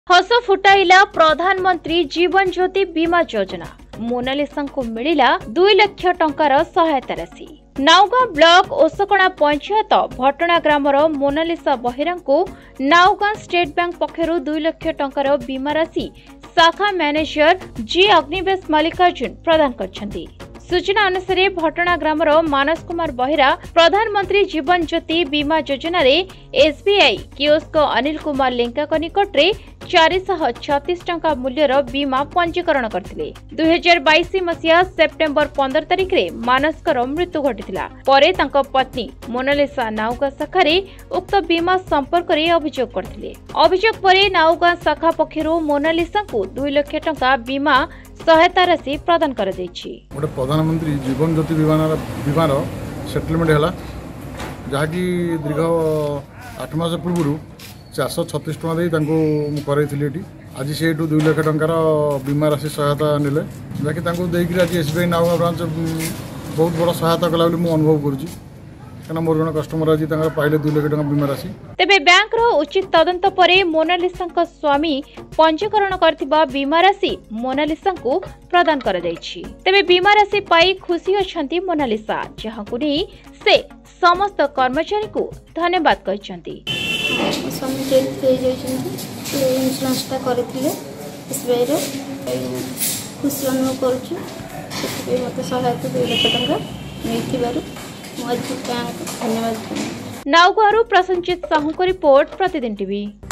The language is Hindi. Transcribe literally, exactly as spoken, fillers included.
हस फुटाइला प्रधानमंत्री जीवन ज्योति बीमा योजना। मोनालिसा को मिला दुई लाख टंकार सहायता राशि। नाउगां ब्लॉक ओसकणा पंचायत भटना ग्रामर मोनालिसा बहिरा को नाउगां स्टेट बैंक पक्षरु दुई लाख टंकार बीमा राशि शाखा मैनेजर जी अग्निवेश मल्लिकार्जुन प्रदान करछन्ती। सूचना अनुसार भटना ग्रामर मानस कुमार बहिरा प्रधानमंत्री जीवन ज्योति बीमा योजना रे एसबीआई कियोस्क अनिल कुमार लेंका निकट रे चार सौ छत्तीस टंका मूल्यर बीमा पंजीकरण करथिले। दुई हजार बाईस मसीहा सेप्टेम्बर पंद्रह तारिख रे मानसकर मृत्यु घटिथिला। परे तांको पत्नी मोनालिसा नाउगां शाखा रे उक्त बीमा संपर्क रे अभियोग करथिले। अभियोग परे नाउगां शाखा पक्षरु मोनालिसा को दुई लाख टंका बीमा सहायता राशि प्रदान कर दैछि। गोटे प्रधानमंत्री जीवन ज्योति बीमार बीमार सेटलमेंट है जहाँकि दीर्घ आठ मास पूर्व चार सौ छत्तीस टका करें। आज से दुई लाख टंकार बीमा राशि सहायता नेले जहाँकि देकर आज एसबीआई नाउगां ब्रांच बहुत बड़ सहायता कला मुझे अनुभव करुँच कहीं मोर जन कस्टमर आज पाइले दुई लाख टका बीमा राशि। तेबे बैंक रो उचित तदंत परे मोनालिसा स्वामी पंजीकरण करथिबा बीमा राशि मोनालिसा को प्रदान कर दैछि। तेबे बीमा राशि पाई खुशी अछंती मोनालिसा, जहां को नै से समस्त कर्मचारी को धन्यवाद कहछंती। स्वामी डेथ हो जाइछंती इंश्योरेंस ता करथिले एसबीआई रो खुशी अनुभव करछु। सेति मते सहायता दुई लाख टंका मिथिबारु धन्यवाद। नाउगां प्रसन्नजीत साहू को रिपोर्ट प्रतिदिन टीवी।